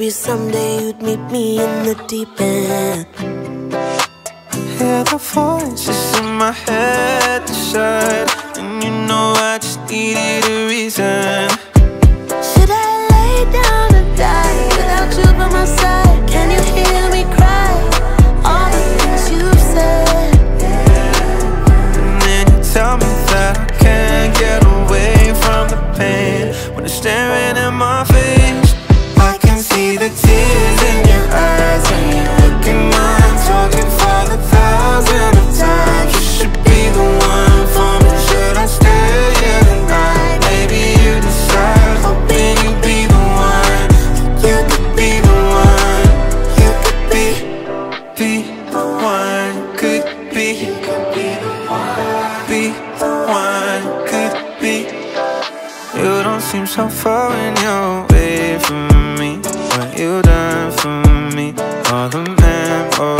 maybe someday you'd meet me in the deep end. Hear the voices in my head decide, and you know I just needed a reason. Should I lay down and die without you by my side? Can you hear me cry? All the things you've said. And then you tell me that I can't get away from the pain. When you're staring at my face, I can see the tears in your eyes. When you look in mine, talking for the thousandth time. You should be the one for me. Should I stay here tonight? Maybe you decide. Hoping you'd be the one. You could be the one. You could be the one. Could be the one. Be the one. Could be. You don't seem so far when you're away from me. What you done for me? All the memories